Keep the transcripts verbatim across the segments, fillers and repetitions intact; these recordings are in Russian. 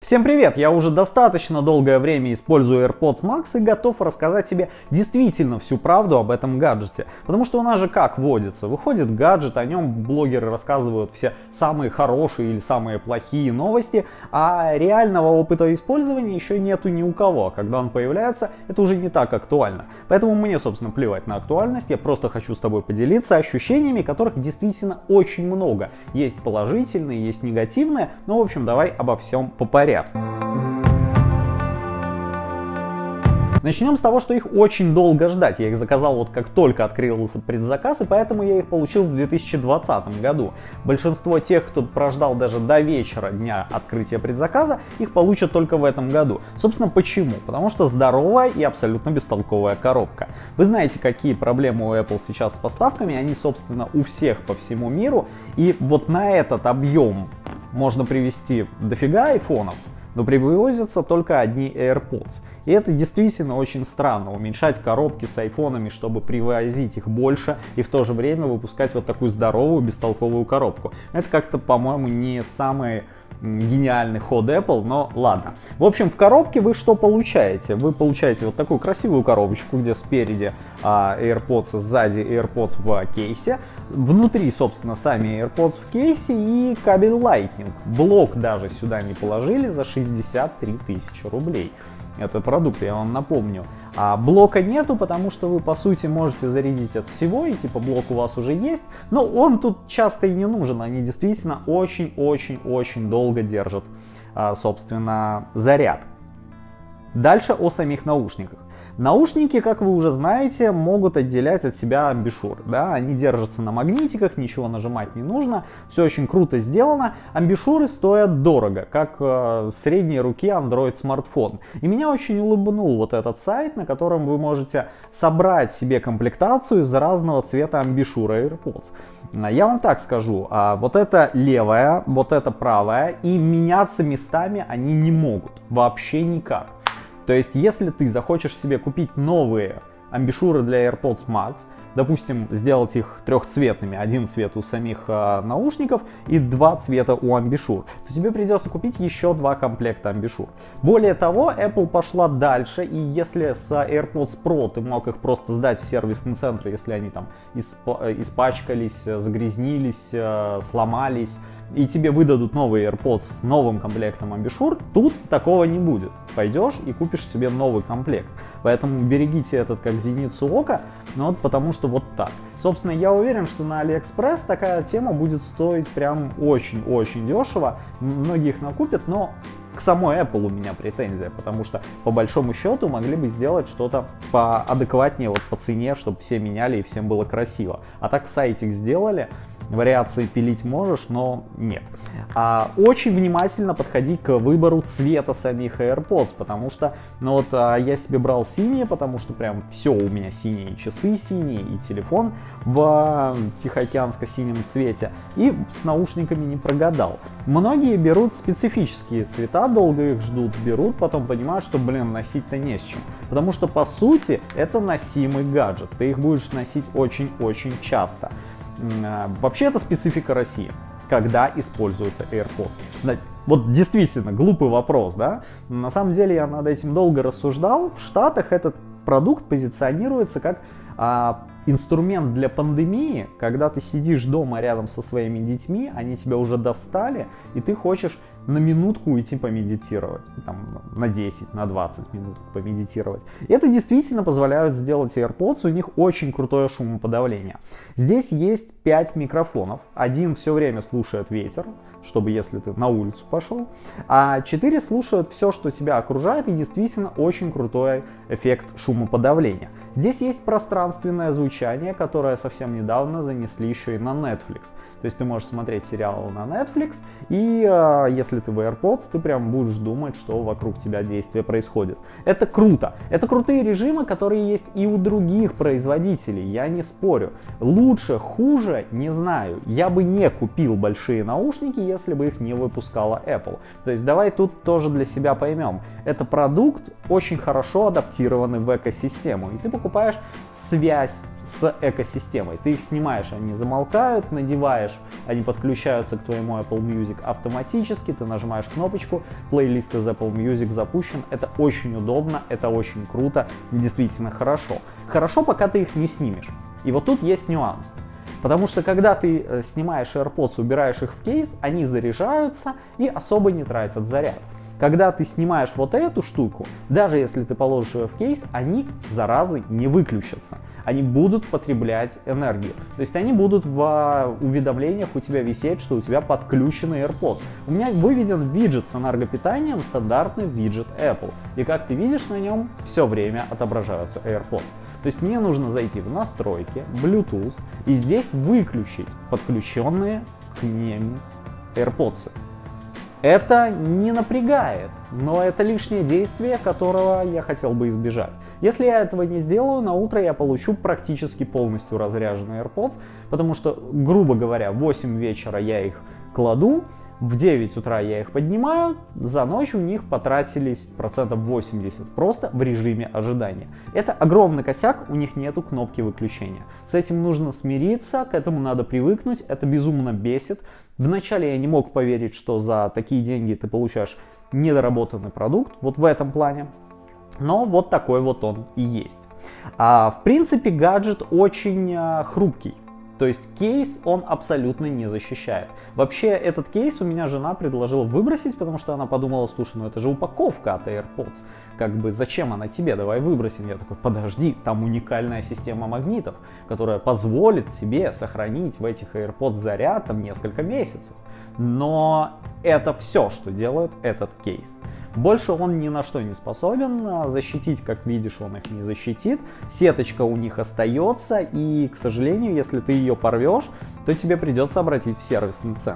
Всем привет! Я уже достаточно долгое время использую AirPods Max и готов рассказать тебе действительно всю правду об этом гаджете. Потому что у нас же как водится? Выходит гаджет, о нем блогеры рассказывают все самые хорошие или самые плохие новости, а реального опыта использования еще нету ни у кого. Когда он появляется, это уже не так актуально. Поэтому мне, собственно, плевать на актуальность, я просто хочу с тобой поделиться ощущениями, которых действительно очень много. Есть положительные, есть негативные, но, в общем, давай обо всем по порядку. Начнем с того, что их очень долго ждать. Я их заказал вот как только открылся предзаказ, и поэтому я их получил в две тысячи двадцатом году. Большинство тех, кто прождал даже до вечера дня открытия предзаказа, их получат только в этом году. Собственно, почему? Потому что здоровая и абсолютно бестолковая коробка. Вы знаете, какие проблемы у Apple сейчас с поставками, они, собственно, у всех по всему миру. И вот на этот объем можно привезти дофига айфонов, но привозятся только одни AirPods. И это действительно очень странно, уменьшать коробки с айфонами, чтобы привозить их больше и в то же время выпускать вот такую здоровую, бестолковую коробку. Это как-то, по-моему, не самый гениальный ход Apple, но ладно. В общем, в коробке вы что получаете? Вы получаете вот такую красивую коробочку, где спереди а, AirPods, сзади AirPods в кейсе. Внутри, собственно, сами AirPods в кейсе и кабель Lightning. Блок даже сюда не положили за шестьдесят три тысячи рублей. Это продукт, я вам напомню. А блока нету, потому что вы, по сути, можете зарядить от всего, и типа блок у вас уже есть. Но он тут часто и не нужен, они действительно очень-очень-очень долго держат, собственно, заряд. Дальше о самих наушниках. Наушники, как вы уже знаете, могут отделять от себя амбишуры. Да? Они держатся на магнитиках, ничего нажимать не нужно, все очень круто сделано. Амбишуры стоят дорого, как э, средней руки Android смартфон. И меня очень улыбнул вот этот сайт, на котором вы можете собрать себе комплектацию из разного цвета амбишура AirPods. Я вам так скажу, вот это левая, вот это правая, и меняться местами они не могут, вообще никак. То есть, если ты захочешь себе купить новые амбишуры для AirPods Max, допустим, сделать их трехцветными, один цвет у самих э, наушников и два цвета у амбишур, то тебе придется купить еще два комплекта амбишур. Более того, Apple пошла дальше, и если с AirPods Pro ты мог их просто сдать в сервисный центр, если они там исп- испачкались, загрязнились, э, сломались, и тебе выдадут новый AirPods с новым комплектом амбишур, тут такого не будет. Пойдешь и купишь себе новый комплект. Поэтому берегите этот как зеницу ока, но вот потому что вот так. Собственно, я уверен, что на AliExpress такая тема будет стоить прям очень-очень дешево. Многие их накупят, но к самой Apple у меня претензия, потому что по большому счету могли бы сделать что-то поадекватнее вот по цене, чтобы все меняли и всем было красиво. А так сайтик сделали, вариации пилить можешь, но нет. А, очень внимательно подходи к выбору цвета самих AirPods, потому что, ну вот, а, я себе брал синие, потому что прям все у меня синие, часы синие, и телефон в тихоокеанско-синем цвете, и с наушниками не прогадал. Многие берут специфические цвета, долго их ждут, берут, потом понимают, что, блин, носить-то не с чем. Потому что, по сути, это носимый гаджет, ты их будешь носить очень-очень часто. Вообще это специфика России, когда используются AirPods. Вот действительно глупый вопрос, да? На самом деле я над этим долго рассуждал. В Штатах этот продукт позиционируется как а, инструмент для пандемии, когда ты сидишь дома рядом со своими детьми, они тебя уже достали, и ты хочешь на минутку уйти помедитировать, там, на десять, на двадцать минут помедитировать. И это действительно позволяет сделать AirPods, у них очень крутое шумоподавление. Здесь есть пять микрофонов, один все время слушает ветер, чтобы если ты на улицу пошел, а четыре слушают все, что тебя окружает, и действительно очень крутой эффект шумоподавления. Здесь есть пространственное звучание, которое совсем недавно занесли еще и на Netflix. То есть ты можешь смотреть сериал на Netflix, и э, если ты в AirPods, ты прям будешь думать, что вокруг тебя действие происходит. Это круто. Это крутые режимы, которые есть и у других производителей, я не спорю. Лучше, хуже, не знаю. Я бы не купил большие наушники, если бы их не выпускала Apple. То есть давай тут тоже для себя поймем. Это продукт, очень хорошо адаптированный в экосистему. И ты покупаешь связь с экосистемой. Ты их снимаешь, они замолкают, надеваешь, они подключаются к твоему Apple Music автоматически, ты нажимаешь кнопочку, плейлист из Apple Music запущен. Это очень удобно, это очень круто, действительно хорошо. Хорошо, пока ты их не снимешь. И вот тут есть нюанс. Потому что когда ты снимаешь AirPods, убираешь их в кейс, они заряжаются и особо не тратят заряд. Когда ты снимаешь вот эту штуку, даже если ты положишь ее в кейс, они, заразы, не выключатся. Они будут потреблять энергию. То есть они будут в уведомлениях у тебя висеть, что у тебя подключены AirPods. У меня выведен виджет с энергопитанием, стандартный виджет Apple. И как ты видишь, на нем все время отображаются AirPods. То есть мне нужно зайти в настройки, Bluetooth, и здесь выключить подключенные к ним AirPods. Это не напрягает, но это лишнее действие, которого я хотел бы избежать. Если я этого не сделаю, на утро я получу практически полностью разряженные AirPods, потому что, грубо говоря, в восемь вечера я их кладу, в девять утра я их поднимаю, за ночь у них потратились процентов восемьдесят просто в режиме ожидания. Это огромный косяк, у них нету кнопки выключения. С этим нужно смириться, к этому надо привыкнуть, это безумно бесит. Вначале я не мог поверить, что за такие деньги ты получаешь недоработанный продукт, вот в этом плане. Но вот такой вот он и есть. А, в принципе, гаджет очень а, хрупкий. То есть кейс он абсолютно не защищает. Вообще этот кейс у меня жена предложила выбросить, потому что она подумала, слушай, ну это же упаковка от AirPods. Как бы зачем она тебе, давай выбросим. Я такой, подожди, там уникальная система магнитов, которая позволит тебе сохранить в этих AirPods заряд там несколько месяцев. Но это все, что делает этот кейс. Больше он ни на что не способен, защитить, как видишь, он их не защитит, сеточка у них остается, и, к сожалению, если ты ее порвешь, то тебе придется обратить в сервисный центр.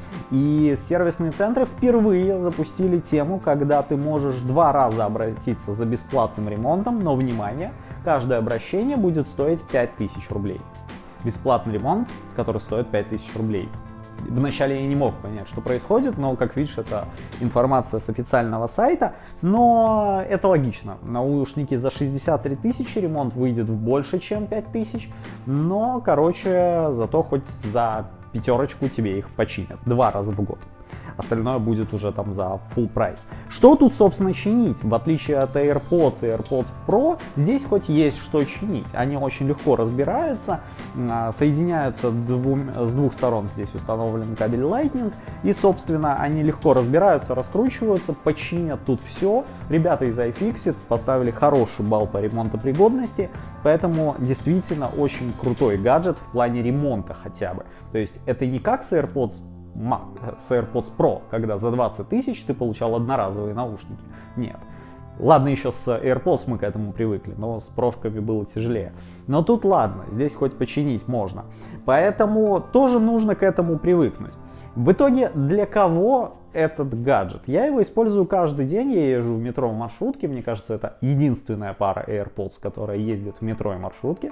И сервисные центры впервые запустили тему, когда ты можешь два раза обратиться за бесплатным ремонтом, но, внимание, каждое обращение будет стоить пять тысяч рублей. Бесплатный ремонт, который стоит пять тысяч рублей. Вначале я не мог понять, что происходит, но, как видишь, это информация с официального сайта, но это логично. Наушники за шестьдесят три тысячи, ремонт выйдет в больше, чем пять тысяч, но, короче, зато хоть за пятерочку тебе их починят два раза в год. Остальное будет уже там за full прайс. Что тут, собственно, чинить? В отличие от AirPods и AirPods Pro, здесь хоть есть что чинить. Они очень легко разбираются, соединяются двум, с двух сторон. Здесь установлен кабель Lightning. И, собственно, они легко разбираются, раскручиваются, починят тут все. Ребята из iFixit поставили хороший балл по ремонтопригодности, поэтому действительно очень крутой гаджет в плане ремонта хотя бы. То есть это не как с AirPods с AirPods Pro, когда за двадцать тысяч ты получал одноразовые наушники. Нет. Ладно, еще с AirPods мы к этому привыкли, но с прошками было тяжелее. Но тут ладно, здесь хоть починить можно. Поэтому тоже нужно к этому привыкнуть. В итоге, для кого этот гаджет? Я его использую каждый день, я езжу в метро в маршрутке, мне кажется, это единственная пара AirPods, которая ездит в метро и маршрутке,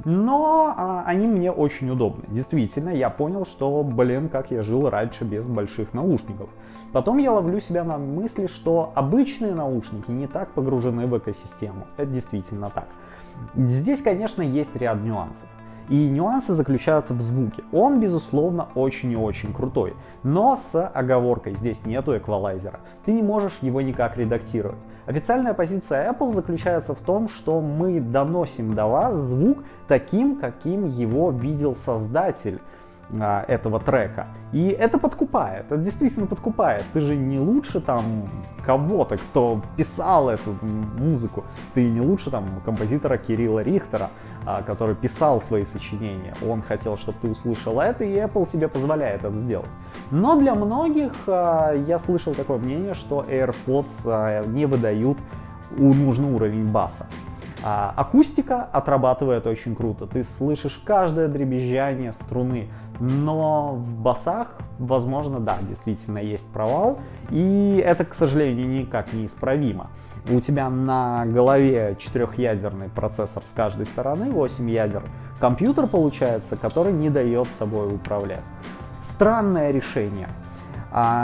но а, они мне очень удобны. Действительно, я понял, что, блин, как я жил раньше без больших наушников. Потом я ловлю себя на мысли, что обычные наушники не так погружены в экосистему. Это действительно так. Здесь, конечно, есть ряд нюансов. И нюансы заключаются в звуке. Он, безусловно, очень и очень крутой. Но с оговоркой, здесь нету эквалайзера. Ты не можешь его никак редактировать. Официальная позиция Apple заключается в том, что мы доносим до вас звук таким, каким его видел создатель а, этого трека. И это подкупает, это действительно подкупает. Ты же не лучше там кого-то, кто писал эту музыку. Ты не лучше там композитора Кирилла Рихтера, а, который писал свои сочинения. Он хотел, чтобы ты услышал это, и Apple тебе позволяет это сделать. Но для многих а, я слышал такое мнение, что AirPods а, не выдают нужный уровень баса. А акустика отрабатывает очень круто. Ты слышишь каждое дребезжание струны, но в басах, возможно, да, действительно есть провал, и это, к сожалению, никак не исправимо. У тебя на голове четырехъядерный процессор с каждой стороны, восемь ядер, компьютер получается, который не дает собой управлять. Странное решение. А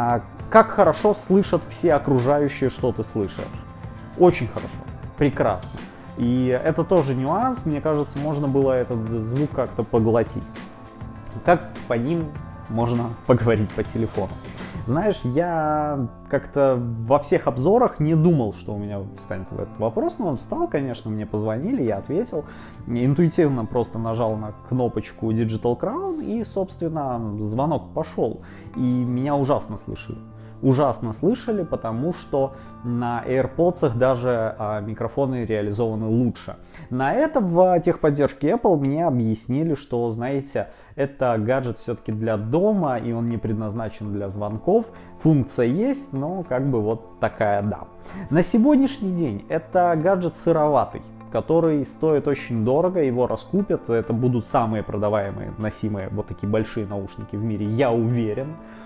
Как хорошо слышат все окружающие, что ты слышишь. Очень хорошо, прекрасно. И это тоже нюанс, мне кажется, можно было этот звук как-то поглотить. Как по ним можно поговорить по телефону? Знаешь, я как-то во всех обзорах не думал, что у меня встанет в этот вопрос, но он встал, конечно, мне позвонили, я ответил. Интуитивно просто нажал на кнопочку Digital Crown и, собственно, звонок пошел. И меня ужасно слышали. Ужасно слышали, потому что на AirPods даже а, микрофоны реализованы лучше. На это в техподдержке Apple мне объяснили, что, знаете, это гаджет все-таки для дома, и он не предназначен для звонков. Функция есть, но как бы вот такая, да. На сегодняшний день это гаджет сыроватый, который стоит очень дорого, его раскупят, это будут самые продаваемые, носимые вот такие большие наушники в мире, я уверен,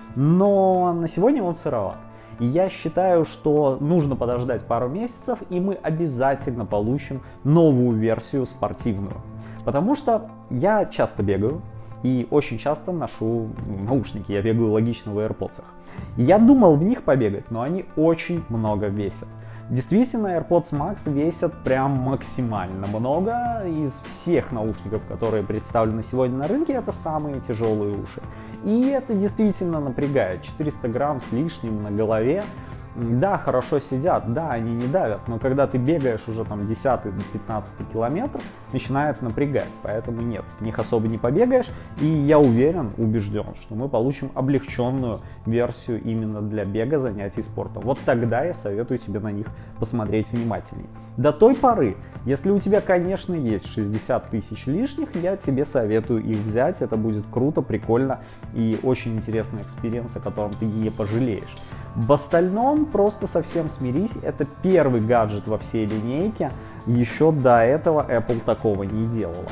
но на сегодня он сыроват. И я считаю, что нужно подождать пару месяцев, и мы обязательно получим новую версию спортивную, потому что я часто бегаю и очень часто ношу наушники, я бегаю логично в AirPods. Я думал в них побегать, но они очень много весят. Действительно, AirPods Max весят прям максимально много. Из всех наушников, которые представлены сегодня на рынке, это самые тяжелые уши. И это действительно напрягает. четыреста грамм с лишним на голове. Да, хорошо сидят, да, они не давят, но когда ты бегаешь уже там десятый-пятнадцатый километр, начинает напрягать, поэтому нет, в них особо не побегаешь, и я уверен, убежден, что мы получим облегченную версию именно для бега, занятий спортом. Вот тогда я советую тебе на них посмотреть внимательней. До той поры, если у тебя, конечно, есть шестьдесят тысяч лишних, я тебе советую их взять, это будет круто, прикольно и очень интересный экспириенс, о котором ты не пожалеешь. В остальном просто совсем смирись, это первый гаджет во всей линейке, еще до этого Apple такого не делала.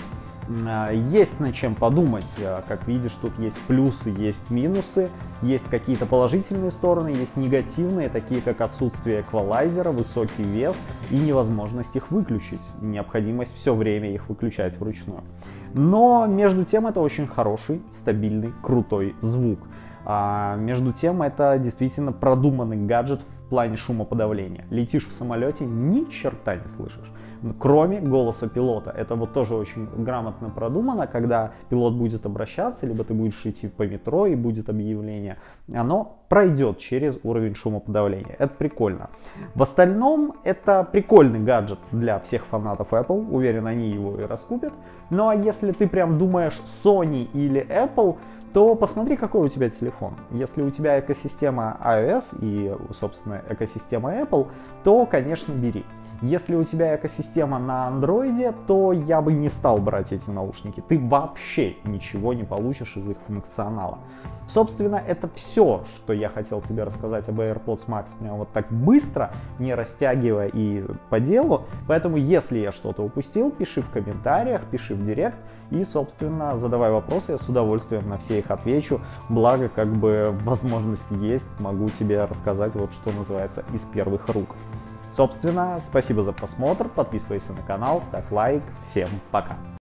Есть над чем подумать, как видишь, тут есть плюсы, есть минусы, есть какие-то положительные стороны, есть негативные, такие как отсутствие эквалайзера, высокий вес и невозможность их выключить, необходимость все время их выключать вручную. Но между тем это очень хороший, стабильный, крутой звук. А между тем это действительно продуманный гаджет в плане шумоподавления. Летишь в самолете, ни черта не слышишь, кроме голоса пилота. Это вот тоже очень грамотно продумано, когда пилот будет обращаться, либо ты будешь идти по метро и будет объявление, оно пройдет через уровень шумоподавления. Это прикольно. В остальном это прикольный гаджет для всех фанатов Apple, уверен, они его и раскупят. Ну а если ты прям думаешь Sony или Apple, то посмотри, какой у тебя телефон. Если у тебя экосистема iOS и, собственно, экосистема Apple, то, конечно, бери. Если у тебя экосистема на Android, то я бы не стал брать эти наушники. Ты вообще ничего не получишь из их функционала. Собственно, это все, что я хотел тебе рассказать об AirPods Max, прямо вот так быстро, не растягивая и по делу. Поэтому, если я что-то упустил, пиши в комментариях, пиши в директ и, собственно, задавай вопросы, я с удовольствием на все их отвечу. Благо, как бы возможность есть, могу тебе рассказать вот что называется из первых рук. Собственно, спасибо за просмотр, подписывайся на канал, ставь лайк, всем пока!